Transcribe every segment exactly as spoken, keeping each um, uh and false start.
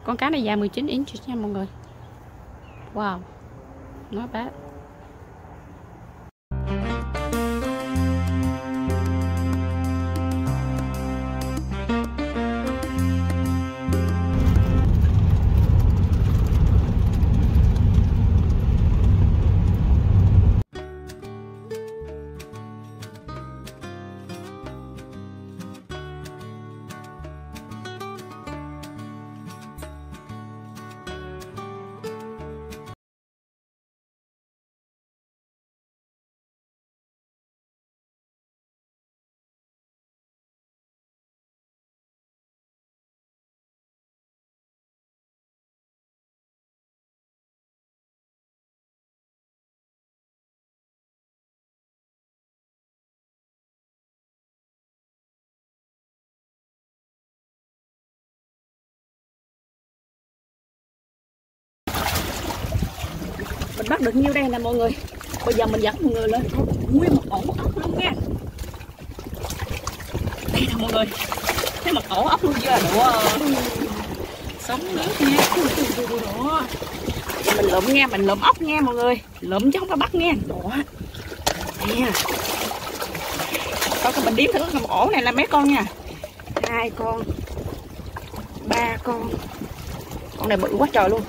Con cá này dài mười chín inch nha mọi người. Wow, not bad. Mình bắt được nhiêu đây nè mọi người. Bây giờ mình dẫn mọi người lên nguyên một ổ ốc luôn nha. Đây nè mọi người, thấy một ổ ốc luôn chưa? Đó, sống lớn nha. Đó, mình lượm nha, mình lượm ốc nha mọi người, lượm chứ không có bắt nha. Đó, nè, coi cái mình đếm thử một ổ này là mấy con nha. Hai con, ba con, con này bự quá trời luôn.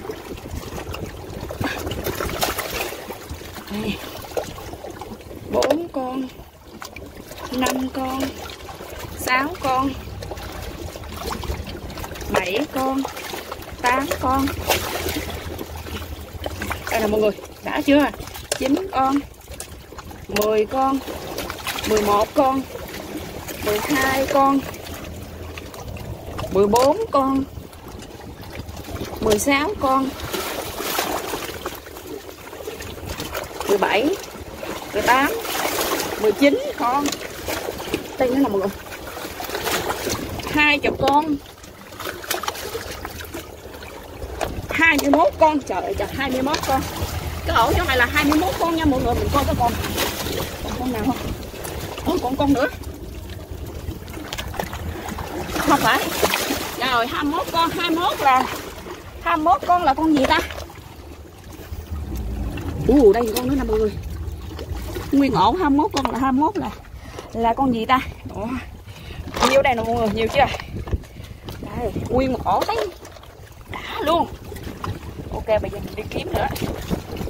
Đây, bốn con, năm con, sáu con, bảy con, tám con. Đây là mọi người, đã chưa? chín con, mười con, mười một con, mười hai con, mười bốn con, mười sáu con, mười bảy, mười tám, mười chín con. Đây nữa là mọi người, hai chục con, hai mươi mốt con. Trời ơi trời, hai mươi mốt con. Cái ổ chỗ này là hai mươi mốt con nha mọi người. Mình coi cái con còn con nào không? Ủa còn con nữa không phải. Rồi hai mươi mốt con. Hai mươi mốt là hai mươi mốt con là con gì ta? Ủa đây con nữa nè mọi người. Nguyên ổ hai mươi mốt con là hai mươi mốt là là con gì ta? Ủa, nhiều đây nè mọi người, nhiều chưa? Đây, nguyên một ổ thấy đã luôn. Ok, bây giờ mình đi kiếm nữa.